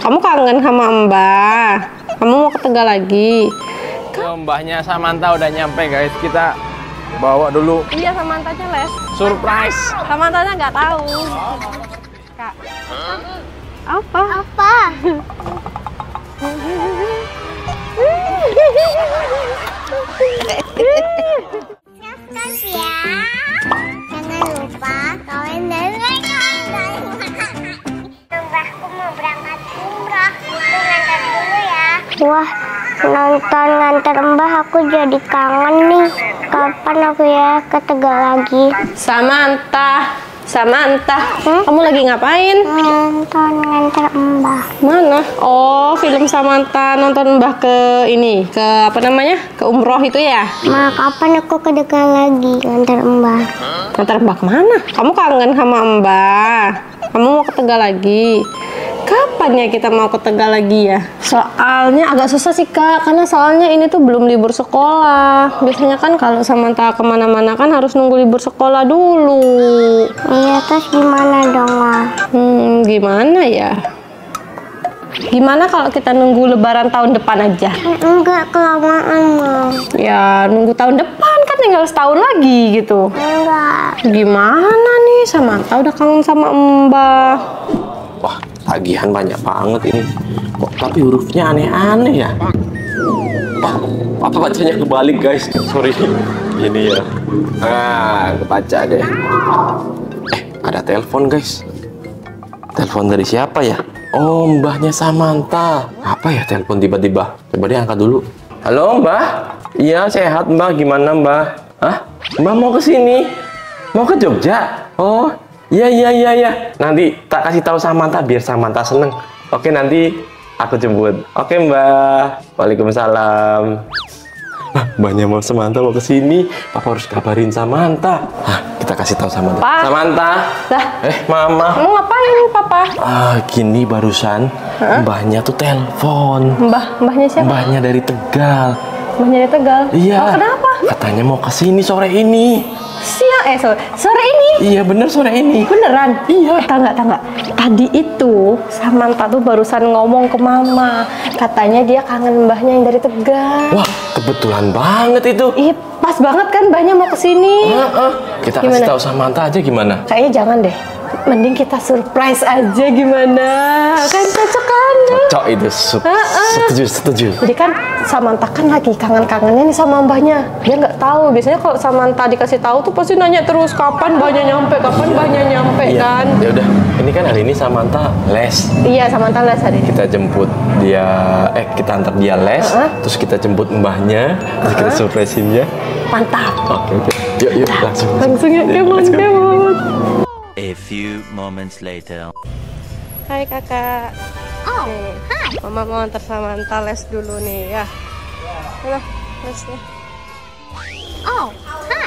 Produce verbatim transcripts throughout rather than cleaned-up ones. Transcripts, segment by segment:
Kamu kangen sama Mbah? Kamu mau ke Tegal lagi? Oh, mbahnya Samantha udah nyampe guys, kita bawa dulu. Iya, Samantanya les. Surprise. Samantanya nggak tahu. Kak. Apa? Apa? Subscribe ya. Jangan lupa komen dan like. Mbahku mau berangkat umrah. Aku ngantar dulu ya. Wah, nonton ngantar Mbah aku jadi kangen nih. Kapan aku ya ke Tegal lagi? Samantha, Samantha, Hmm? kamu lagi ngapain? Nonton ngantar Mbah. Mana? Oh, film Samantha nonton Mbah ke ini, ke apa namanya? Ke umroh itu ya? Ma, kapan aku ke Tegal lagi ngantar Mbah? Ngantar Mbah kemana? Kamu kangen sama Mbah? Kamu mau ke Tegal lagi? Kapan ya kita mau ke Tegal lagi ya? Soalnya agak susah sih Kak, karena soalnya ini tuh belum libur sekolah. Biasanya kan kalau Samantha kemana-mana kan harus nunggu libur sekolah dulu. Iya, terus gimana dong, Ma? Hmm, gimana ya? Gimana kalau kita nunggu lebaran tahun depan aja? Enggak, kelamaan, Ma. Ya, nunggu tahun depan kan tinggal setahun lagi gitu. Enggak. Gimana nih, Samantha udah kangen sama Mbah. Wah, tagihan banyak banget ini. Kok tapi hurufnya aneh-aneh ya? Wah, apa bacanya kebalik guys? Sorry. Ini ya. Ah, kebaca deh. Eh, ada telepon guys. Telepon dari siapa ya? Oh, mbahnya Samantha. Apa ya telepon tiba-tiba? Coba deh angkat dulu. Halo, Mbah. Iya, sehat, Mbah. Gimana, Mbah? Hah? Mbah mau ke sini? Mau ke Jogja? Oh, iya, iya, iya, iya. Nanti tak kasih tahu Samantha biar Samantha seneng. Oke, nanti aku jemput. Oke, Mbah. Waalaikumsalam. Nah, mbahnya mau Samantha mau ke sini. Papa harus kabarin Samantha. Hah, kita kasih tahu Samantha. Pa. Samantha. Dah, Eh, Mama. kamu ngapain, Papa? Ah, gini barusan mbahnya tuh telepon. Mbah, mbahnya siapa? Mbahnya dari Tegal. Mbahnya dari Tegal. Iya. Oh, kenapa? Katanya mau ke sini sore ini. Siang, eh sore, sore ini. Iya, bener sore ini. Beneran? Iya. Tangga, tangga. Tadi itu Samantha tuh barusan ngomong ke Mama. Katanya dia kangen mbahnya yang dari Tegal. Wah, kebetulan banget itu. Ih, pas banget kan mbahnya mau kesini. Heeh. Kita Gimana? kasih tahu Samantha aja gimana? Kayaknya jangan deh. Mending kita surprise aja gimana? Kan cocok kan? Cocok itu. Sup- Setuju, setuju. Jadi kan Samantha kan lagi kangen-kangennya nih sama mbahnya. Dia nggak tahu. Biasanya kalau Samantha dikasih tahu tuh pasti nanya terus kapan mbahnya nyampe, kapan mbahnya nyampe kan? Ya udah, ini kan hari ini Samantha les. Iya, Samantha les hari ini. Kita jemput dia, eh kita antar dia les, Uh-huh. terus kita jemput mbahnya, terus kita surprisein ya. Mantap. Oke, oke. Yuk, yuk, langsung. Langsung ya, Yuk, kemon, let's go. kemon. A few moments later. Hai kakak. Oh, Nih, hai. Mama mau antar Samantha les dulu nih ya. Halo, lesnya. Oh, hai.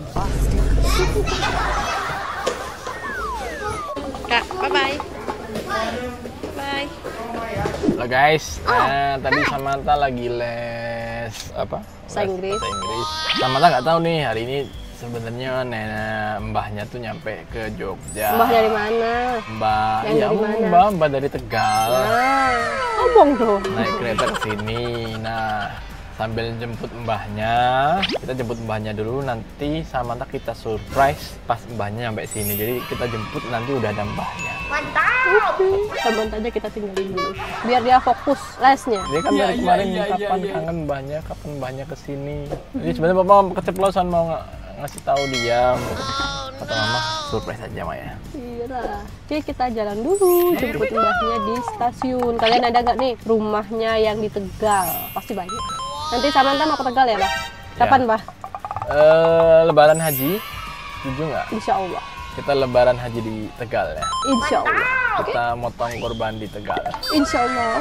Kak, bye-bye. Bye. Halo guys, nah, tadi Samantha lagi les apa? Bahasa Inggris. Bahasa Inggris. Samantha nggak tahu nih hari ini sebenarnya nenek mbahnya tuh nyampe ke Jogja. Mbah dari mana? Mbak, Yang ya dari ampun, mana? mbak, mbak dari Tegal. Ah, ngomong dong. Naik kereta ke sini. Nah, sambil jemput mbahnya, kita jemput mbahnya dulu. Nanti Samantha kita surprise pas mbahnya nyampe sini. Jadi kita jemput nanti udah ada mbahnya. Samantha aja kita tinggalin dulu. Biar dia fokus lesnya. Dia kan dari kemarin kapan kangen mbahnya, kapan mbahnya ke sini. Jadi sebenarnya papa keceplosan mau ng ngasih tahu dia. Kata mama surprise aja Maya. Iya lah. Oke, kita jalan dulu jemput mbahnya di stasiun. Kalian ada nggak nih rumahnya yang di Tegal? Pasti banyak. Nanti Samantha mau ke Tegal ya, Bah? Kapan, Bah? Eh, Lebaran haji, setuju nggak? Insya Allah. Kita Lebaran haji di Tegal ya. Insya Allah. Kita motong korban di Tegal. Insya Allah.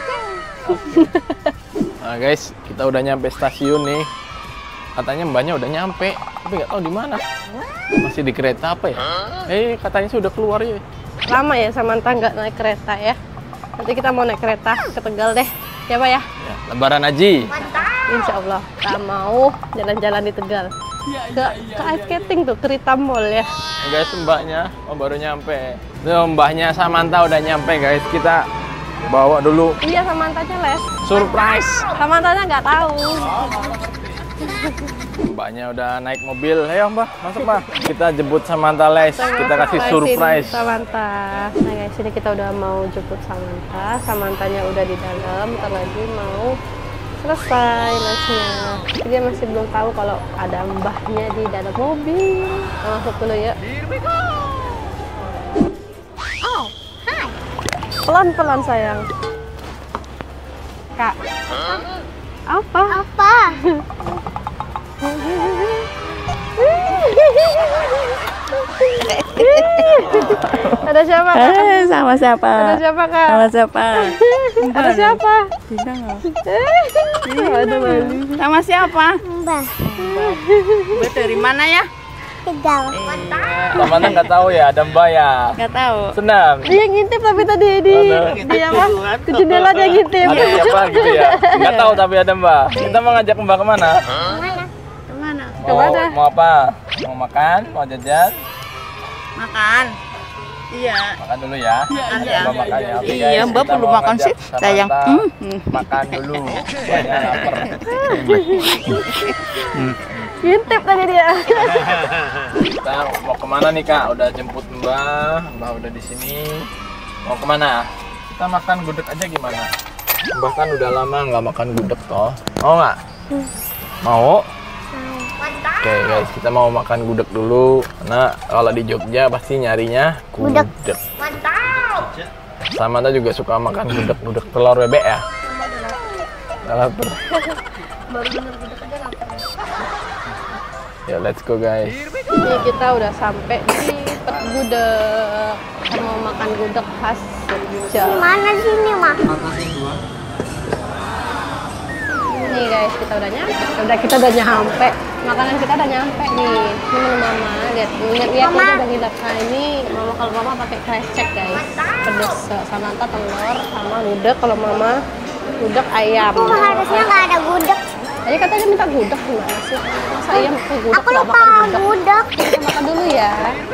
Nah guys, kita udah nyampe stasiun nih. Katanya mbaknya udah nyampe, tapi nggak tahu di mana. Masih di kereta apa ya? Eh, katanya sih udah keluar ya. Lama ya Samantha nggak naik kereta ya. Nanti kita mau naik kereta ke Tegal deh. Ya, Pak ya? Ya, Lebaran haji. Insya Allah. Kita mau jalan-jalan di Tegal. Ke, ke ice skating tuh, Kerita Mall ya. Guys, mbaknya oh, baru nyampe. Tuh, mbahnya Samantha udah nyampe guys. Kita bawa dulu. Iya, Samantanya les. Surprise. Samantanya nggak tahu. Mbaknya udah naik mobil. Ayo Mbak, masuk Mbak. Kita jemput Samantha les. Kita kasih surprise. Samantha. Nah guys, ini kita udah mau jemput Samantha. Samantanya udah di dalam. Bentar lagi mau selesai lesnya. Dia masih belum tahu kalau ada mbahnya di dalam mobil. Kita masuk dulu ya. Oh, hai. Pelan-pelan sayang. Kak. Apa? Apa? Ada siapa kak? Eh, sama siapa? Ada siapa kak? Sama siapa? Ada siapa? Tidak nggak? Ada malu. Sama siapa? Mbak. Mbak dari mana ya? Tegal. Samantha nggak tahu ya, ada Mbak ya. Nggak tahu. Senang. Dia ngintip tapi tadi di di apa? Ke jendela dia ngintip. Ada siapa gitu ya? Nggak tahu tapi ada Mbak. Kita mau ngajak Mbak kemana? Mana? Kemana? Mau, Kemana? mau apa? Mau makan? Mau jajan? Makan. Iya. Makan dulu ya. Makan ya. Mbak makan ya. Oke, Iya, guys, Mbak kita perlu mau makan ngajak sih, Samantha sayang. Hmm, hmm. Makan dulu. Mbaknya lapar. Ngintip tadi dia. Kita mau kemana nih Kak? Udah jemput Mbak. Mbak udah di sini. Mau kemana? Kita makan gudeg aja gimana? Mbak kan udah lama nggak makan gudeg toh. Mau nggak? Mau? Oke guys, kita mau makan gudeg dulu. Karena kalau di Jogja pasti nyarinya gudeg. Mantap. Samantha juga suka makan gudeg, gudeg telur bebek ya. Nggak lapar. Ya let's go guys. Ini kita udah sampai di Pet Gudeg. Kita mau makan gudeg khas Jogja. Mana sini, Mak? Nih guys, kita udah nyampe. Udah kita udah nyampe. Makanan kita udah nyampe nih. Ini menu mama. Lihat, lihat lihat aja udah ngidak. Nah ini mama kalau mama pakai krecek guys. Pedes Samantha telur sama gudeg. Kalau mama gudeg ayam. Kok harusnya nggak ada gudeg? Tadi katanya minta gudeg gimana sih? Masa ayam pakai gudeg? Aku nggak lupa makan gudeg? gudeg. Kita makan dulu ya.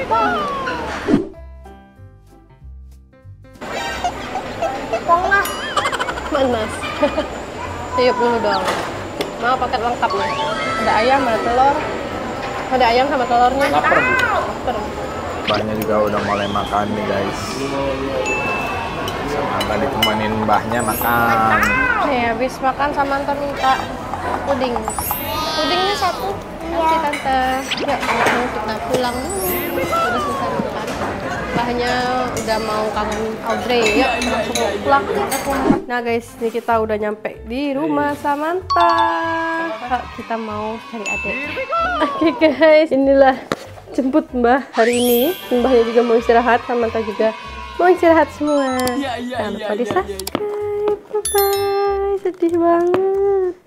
Pongah. Panas. Tiup dulu dong. Mau paket lengkap nih. Ada ayam, ada telur. Ada ayam sama telurnya. Lapar. Lapar. Mbahnya juga udah mulai makan nih guys. Samantha ditemenin mbahnya makan. Nih habis makan Samantha minta puding. Pudingnya satu. Iya. Tante. Yuk, langsung kita pulang dulu. Udah selesai makan. Mbahnya udah mau kangen Audrey. Yuk, langsung pulang. Nah guys, ini kita udah nyampe di rumah Samantha. Kak, kita mau cari adik. Oke guys, inilah jemput Mbah hari ini. Mbahnya juga mau istirahat, Samantha juga mau istirahat semua. Jangan lupa di subscribe. Bye bye. Sedih banget.